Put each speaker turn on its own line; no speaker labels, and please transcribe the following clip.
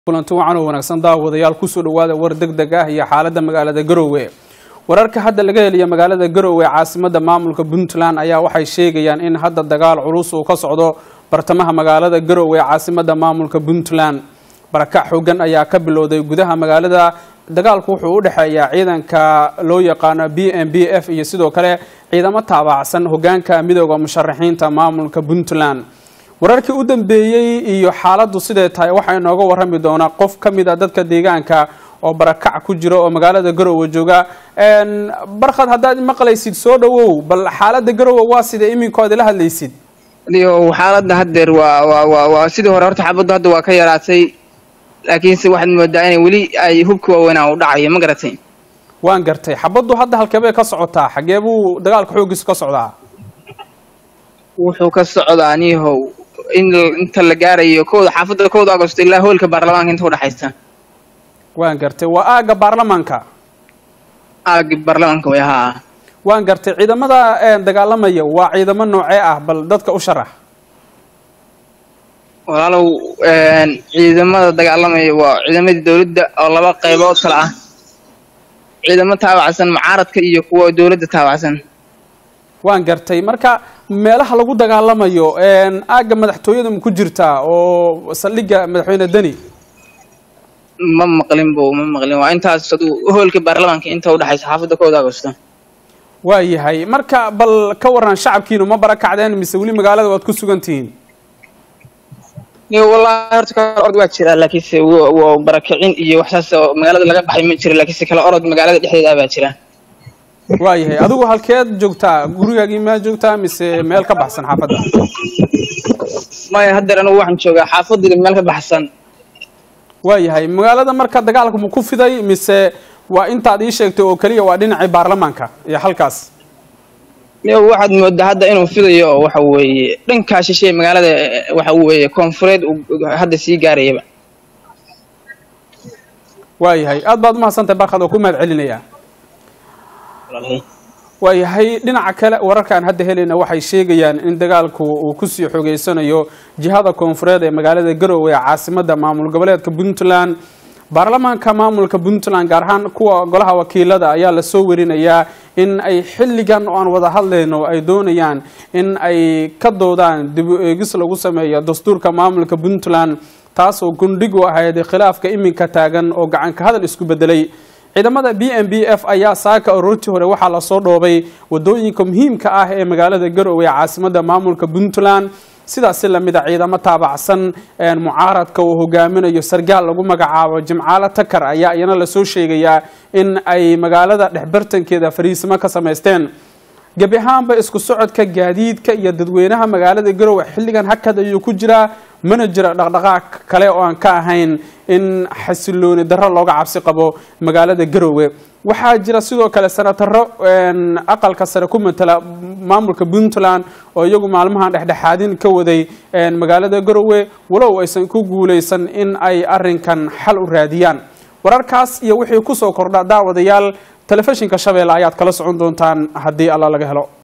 kulanti wacan oo wanaagsan daawadayaal ku soo dhawaada war degdeg ah iyo xaaladda magaalada Garowe wararka hadda laga helayo magaalada Garowe caasimada maamulka Puntland ayaa waxay sheegayaan in hadda dagaal culus oo ka socdo bartamaha magaalada Garowe caasimada maamulka Puntland barakac xooggan ayaa ka bilowday gudaha magaalada dagaalku wuxuu u dhaxeeyaa ciidanka loo yaqaan BNBF iyo sidoo kale ciidamo taabacsan hogaanka midowga musharaxiinta maamulka Puntland wararkii u dambeeyay iyo xaaladdu sidee tahay waxa inooga warrami doona qof kamid ah dadka deegaanka oo barakac ku jira oo magaalada Garowe jooga barkhad hadaad maqlaysid soo dhawow bal xaaladda Garowe waa sidee iminkooda la hadlaysid
iyo xaaladda haddeer waa sidii hore horta xabaddu hadda waa ka yaraatay laakiin si waxaad moodaa in weli ay hubka waaweynaa u dhacayo ma garatay
waan gartay xabaddu hadda halkee ka socotaa xagee buu dagaalka xoogiisa ka socdaa
wuxuu ka socdaa niyahow inta la gaarayo xaafadda 1 Agosto ilaa hoolka baarlamaanka inta u dhaxaysa
waan gartay waa aaga baarlamaanka
way haa
waan gartay ciidamada dagaalamaya waa ciidamo noocee ah bal dadka u sharax
walaalow ciidamada dagaalamaya waa ciidamadii dawladda oo laba qaybood kala ah ciidamo taabacsan mucaaradka iyo kuwa dawladda taabacsan
waan gartay marka meelaha lagu dagaalamayo aaga madaxtooyada ma ku jirtaa oo saldhiga madaxweyne Dani
ma maqlin waa intaas hoolka baarlamaanka inta u dhaxaysa xaafadda 1 Agosto
waayahay marka bal ka waran shacabkiinu ma barakacdeen mise wali magaalada waad ku sugantihiin
wallahi horta ka orod waa jira laakiin waa barakacin iyo waxaas oo magaalada laga baxay ma jira laakiin kala orod magaalada dhexdeeda baa jira
waayahay adigu halkeed joogtaa gurigaagii ma joogtaa mise meel ka baxsan xaafadda
ma hadda anigu waxaan joogaa xaafadda meel ka baxsan
waayahay magaalada marka dagaalku ma ku fiday mise waa intaad ii sheegtay oo kaliya waa dhinacii baarlamaanka iyo halkaas
waxaad moodaa hadda inuu fidayo oo waxa weeye dhanka shisheeye magaalada waxa weeye koonfureed hadda sii gaarayba
waayahay aad baad u mahadsantahay barkad oo ku mahad celinaya waayahay dhinaca kale wararkan hadda helayna waxay sheegayaan in dagaalku uu ku sii xogeysanayo jihada koonfureed ee magaalada Garowe caasimada maamul goboleedka Puntland baarlamaanka maamulka Puntland gaar ahaan kuwa golaha wakiilada ayaa la soo warinayaa in ay xilligan oo aan wada hadlayno ay doonayaan in ay ka doodaan dib u eegis lagu sameeyo dastuurka maamulka Puntland taas oo gundhig u ahayd khilaafka iminka taagan oo gacan ka hadal isku bedelay ciidamada BNBF ayaa saaka ururtii hore waxa la soo dhoobay wadooyinka muhiimka ah ee magaalada Garowe caasimada maamulka Puntland sidaas la mid ah ciidamo taabacsan mucaaradka oo hogaaminayo sargaal lagu magacaabo Jimcaale Takar ayaa iyana la soo sheegayaa in ay magaalada dhexbartankeeda fariisimo ka sameysteen gabi ahaanba isku socodka gaadiidka iyo dadweynaha magaalada Garowe xilligan hakad ayuu ku jiraa mana jira dhaqdhaqaaq kale oo aan ka ahayn in xasilooni darro looga cabsi qabo magaalada Garowe waxaa jira sidoo kale senataro aqalka sare ku matala maamulka Puntland oo iyagu maalmahan dhexdhexaadin ka waday magaalada Garowe walow aysan ku guuleysan in ay arrinkan xal u raadiyaan wararkaas iyo wixii ku soo kordha daawadayaal telefishinka Shabeelle ayaad kala socon doontaan haddii alla laga helo